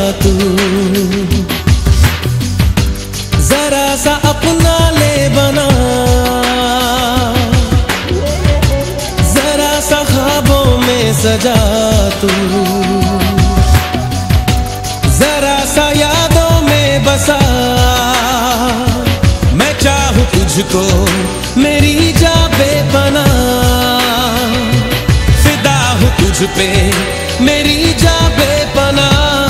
तू, जरा सा अपना ले बना, जरा सा ख्वाबों में सजा तू, जरा सा यादों में बसा। मैं चाहूं तुझको मेरी जा बेपना, फिदा हूं तुझ पे मेरी जा बेपना।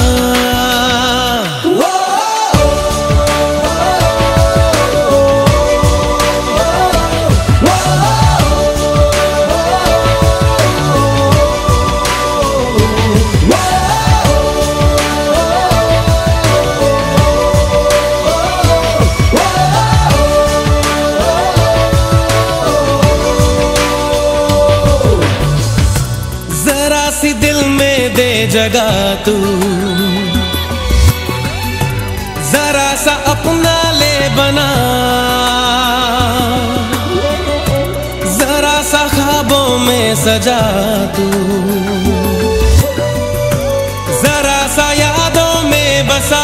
दिल में दे जगह तू, जरा सा अपना ले बना, जरा सा ख्वाबों में सजा तू, जरा सा यादों में बसा।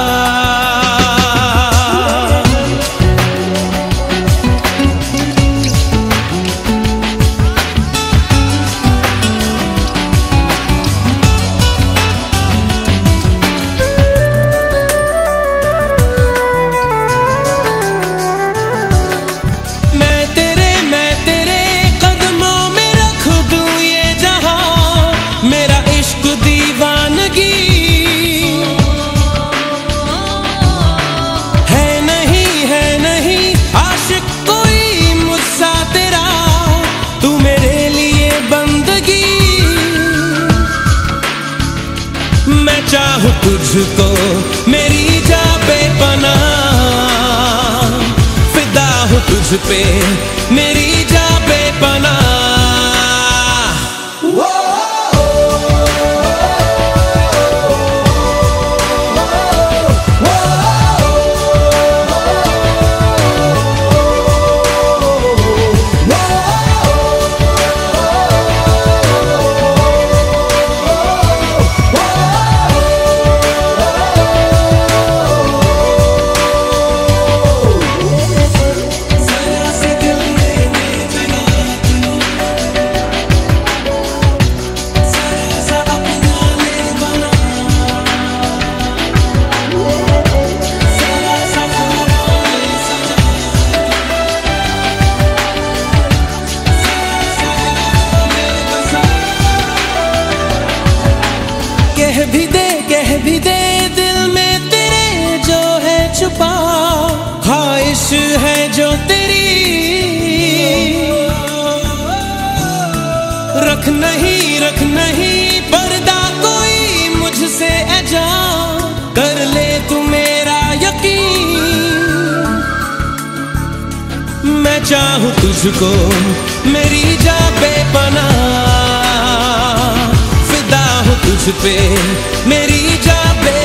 मैं चाहूं तुझको मेरी जा बेपना, फिदा हूं तुझ पे मेरी जा बेपना। कह भी दे दिल में तेरे जो है छुपा, ख्वाहिश है जो तेरी, रख नहीं पर्दा कोई मुझसे ऐजा, कर ले तू मेरा यकीन। मैं चाहूं तुझको मेरी जा बेपना, तुझ पे मेरी जा